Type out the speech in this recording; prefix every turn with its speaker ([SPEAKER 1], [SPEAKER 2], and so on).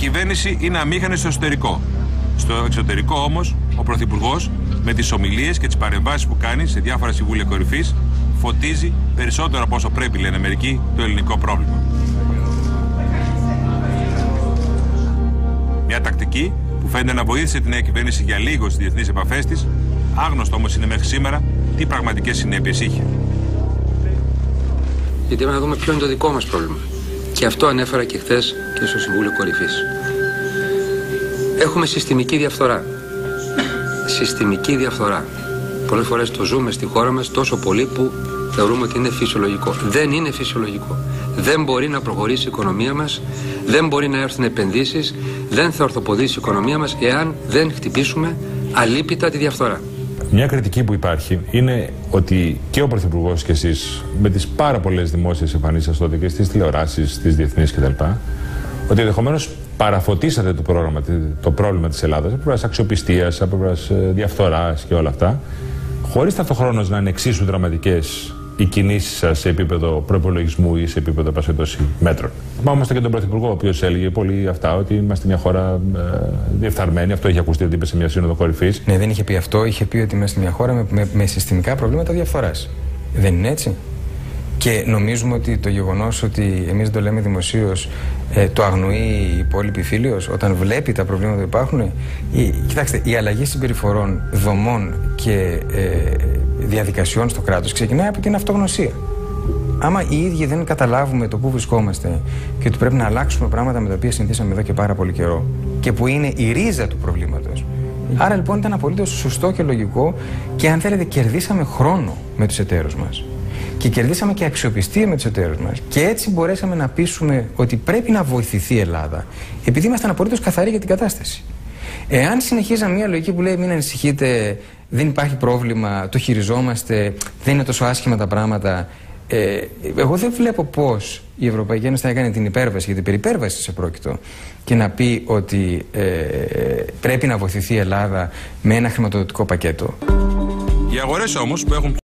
[SPEAKER 1] κυβέρνηση είναι αμήχανη στο εσωτερικό. Στο εξωτερικό όμως, ο Πρωθυπουργός με τις ομιλίες και τις παρεμβάσεις που κάνει σε διάφορα συμβούλια κορυφής φωτίζει περισσότερο από όσο πρέπει, λένε μερικοί, το ελληνικό πρόβλημα. Μια τακτική που φαίνεται να βοήθησε τη νέα κυβέρνηση για λίγο στις διεθνείς επαφές της, άγνωστο όμως είναι μέχρι σήμερα τι πραγματικές συνέπειες είχε.
[SPEAKER 2] Γιατί πρέπει να δούμε ποιο είναι το δικό μας πρόβλημα. Και αυτό ανέφερα και χθες και στο Συμβούλιο Κορυφής. Έχουμε συστημική διαφθορά. Συστημική διαφθορά. Πολλές φορές το ζούμε στη χώρα μας τόσο πολύ που θεωρούμε ότι είναι φυσιολογικό. Δεν είναι φυσιολογικό. Δεν μπορεί να προχωρήσει η οικονομία μας, δεν μπορεί να έρθουν επενδύσεις, δεν θα ορθοποδήσει η οικονομία μας εάν δεν χτυπήσουμε αλίπητα τη διαφθορά.
[SPEAKER 3] Μια κριτική που υπάρχει είναι ότι και ο Πρωθυπουργός και εσείς με τις πάρα πολλές δημόσιες εμφανίσεις σας τότε και στις τηλεοράσεις, στις διεθνείς κτλ. Ότι ενδεχομένως παραφωτίσατε το πρόβλημα της Ελλάδας από πλευράς αξιοπιστίας, από πλευράς διαφθοράς και όλα αυτά, χωρίς ταυτοχρόνως να είναι εξίσου δραματικές οι κινήσεις σας σε επίπεδο προϋπολογισμού ή σε επίπεδο μέτρων. Θυμάμαστε και τον Πρωθυπουργό, ο οποίος έλεγε πολύ αυτά, ότι είμαστε μια χώρα διεφθαρμένη. Αυτό είχε ακουστεί ότι είπε σε μια σύνοδο κορυφής.
[SPEAKER 4] Ναι, δεν είχε πει αυτό. Είχε πει ότι είμαστε μια χώρα με συστημικά προβλήματα διαφθοράς. Δεν είναι έτσι? Και νομίζουμε ότι το γεγονός ότι εμείς το λέμε δημοσίως το αγνοεί η υπόλοιπη φίλιος όταν βλέπει τα προβλήματα που υπάρχουν? Κοιτάξτε, η αλλαγή συμπεριφορών, δομών και διαδικασιών στο κράτος ξεκινάει από την αυτογνωσία. Άμα οι ίδιοι δεν καταλάβουμε το πού βρισκόμαστε και ότι πρέπει να αλλάξουμε πράγματα με τα οποία συνηθίσαμε εδώ και πάρα πολύ καιρό και που είναι η ρίζα του προβλήματος. Άρα λοιπόν ήταν απολύτως σωστό και λογικό και αν θέλετε κερδίσαμε χρόνο με τους εταίρους μας. Και κερδίσαμε και αξιοπιστία με τους εταίρους μας. Και έτσι μπορέσαμε να πείσουμε ότι πρέπει να βοηθηθεί η Ελλάδα, επειδή ήμασταν απολύτως καθαροί για την κατάσταση. Εάν συνεχίζαμε μια λογική που λέει μην ανησυχείτε, δεν υπάρχει πρόβλημα, το χειριζόμαστε, δεν είναι τόσο άσχημα τα πράγματα, εγώ δεν βλέπω πώς η Ευρωπαϊκή Ένωση θα έκανε την υπέρβαση, γιατί περί υπέρβαση σε πρόκειτο, και να πει ότι πρέπει να βοηθηθεί η Ελλάδα με ένα χρηματοδοτικό πακέτο.
[SPEAKER 1] Οι αγορές όμως που έχουν